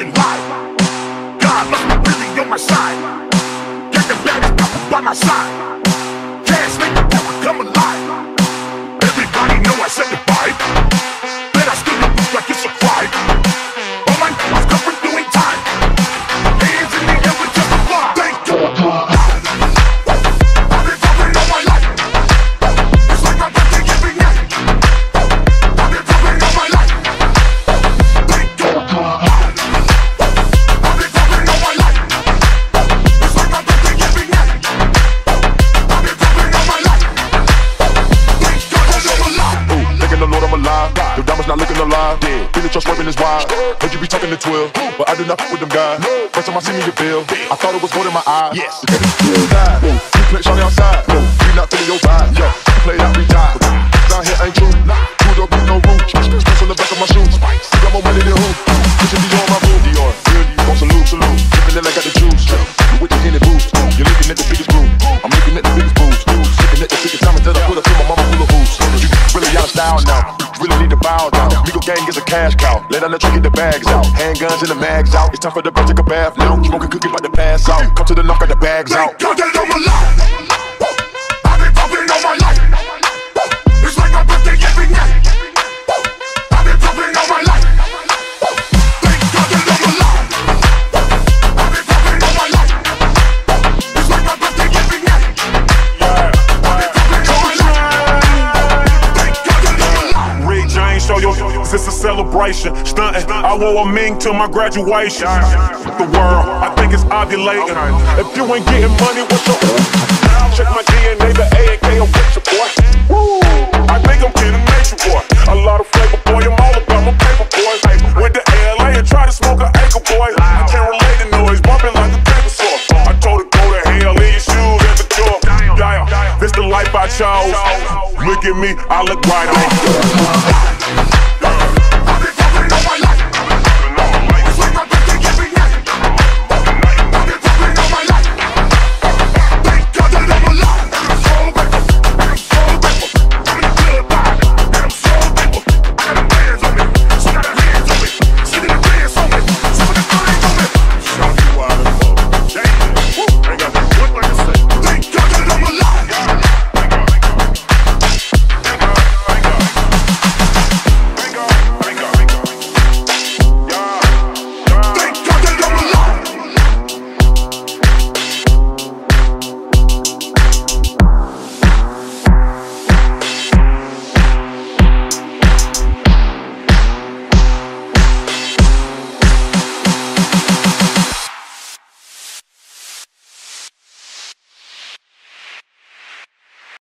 feeling live. God must be really on my side. Got the baddest couple by my side. Can't make the people come alive. Everybody know I set the vibe. But I still don't look like it's a crime. All my niggas covered doing time. Hands in the air with just a fly. Thank God. I've been talking all my life. It's like my birthday every night. I've been talking all my life. Thank God. I've been talking all my life. It's like my birthday every night. I've been talking all my life. Thank God that I'm alive. Ooh, thanking the Lord I'm alive. Your diamonds not looking alive. Feel that your swerving is wild. Heard you be talking to 12, but I do not fuck with them guys. First time I see me, you feel. I thought it was gold in my eyes. Yes. You play shawty outside. We not feeling your vibe. Yo, you play that retire. Down here ain't true. Who don't get no room? Stress on the back of my shoes. Got more money than who? Pushing Dior on my room. Dior, real Dior, gon' salute. Drippin' in like got the juice. You with the Henny boost. You're looking at the biggest room. I'm looking at the biggest boost. Looking at the biggest diamonds that I put up in my mama full of boost. You really out of style now. Really need to bow down. Legal gang is a cash cow. Let down the truck, get the bags out. Handguns and the mags out. It's time for the bird to take a bath now. Smoking cookie, about to pass out. Come to the knock, got the bags out. Thank God that I'm alive. I've been popping all my life. It's like my birthday every night. I've been popping all my life. Thank God that I'm alive. I've been popping all my life. It's like my birthday every night. I've been popping all my life. Thank God that I'm alive. Rick James, show your it's a celebration. Stunting, I wore a ming to my graduation. The world, I think it's ovulating. If you ain't getting money, what's your check my DNA, the A and K, I'm with your boy. Woo, I think I'm getting nature, boy. A lot of